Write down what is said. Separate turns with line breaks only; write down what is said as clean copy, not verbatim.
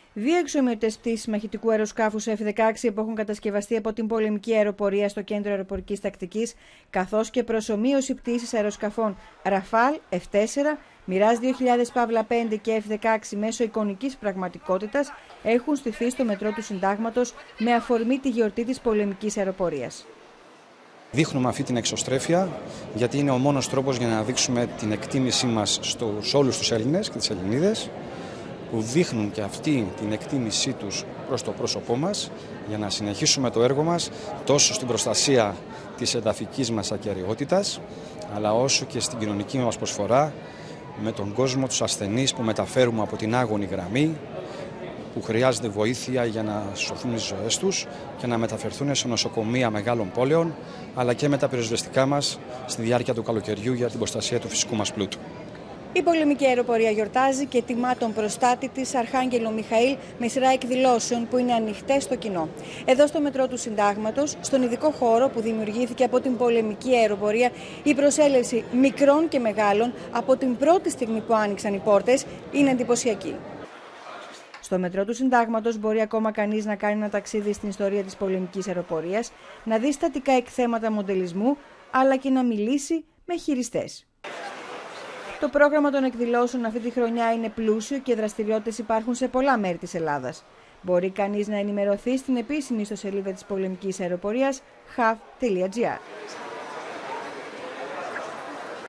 Δύο εξομοιωτές πτήσεις μαχητικού αεροσκάφους F-16 που έχουν κατασκευαστεί από την πολεμική αεροπορία στο Κέντρο Αεροπορικής Τακτικής, καθώς και προσομοίωση πτήσης αεροσκαφών Ραφάλ, F-4, Μιράζ 2000-5 και F-16 μέσω εικονικής πραγματικότητας, έχουν στηθεί στο μετρό του Συντάγματος με αφορμή τη γιορτή της πολεμικής αεροπορίας.
Δείχνουμε αυτή την εξωστρέφεια γιατί είναι ο μόνος τρόπος για να δείξουμε την εκτίμησή μας στους όλους τους Έλληνες και τις Ελληνίδες, που δείχνουν και αυτή την εκτίμησή τους προς το πρόσωπό μας, για να συνεχίσουμε το έργο μας τόσο στην προστασία της εδαφικής μας ακεραιότητας, αλλά όσο και στην κοινωνική μας προσφορά με τον κόσμο, τους ασθενείς που μεταφέρουμε από την άγωνη γραμμή, που χρειάζεται βοήθεια για να σωθούν οι ζωές τους και να μεταφερθούν σε νοσοκομεία μεγάλων πόλεων, αλλά και με τα πυροσβεστικά μας στη διάρκεια του καλοκαιριού για την προστασία του φυσικού μας πλούτου.
Η πολεμική αεροπορία γιορτάζει και τιμά τον προστάτη της, Αρχάγγελο Μιχαήλ, με σειρά εκδηλώσεων που είναι ανοιχτές στο κοινό. Εδώ στο μετρό του Συντάγματος, στον ειδικό χώρο που δημιουργήθηκε από την πολεμική αεροπορία, η προσέλευση μικρών και μεγάλων από την πρώτη στιγμή που άνοιξαν οι πόρτες είναι εντυπωσιακή. Στο μετρό του Συντάγματος μπορεί ακόμα κανείς να κάνει ένα ταξίδι στην ιστορία της πολεμικής αεροπορίας, να δει στατικά εκθέματα μοντελισμού, αλλά και να μιλήσει με χειριστές. Το πρόγραμμα των εκδηλώσεων αυτή τη χρονιά είναι πλούσιο και οι δραστηριότητες υπάρχουν σε πολλά μέρη της Ελλάδας. Μπορεί κανείς να ενημερωθεί στην επίσημη ιστοσελίδα της πολεμικής αεροπορίας hav.gr.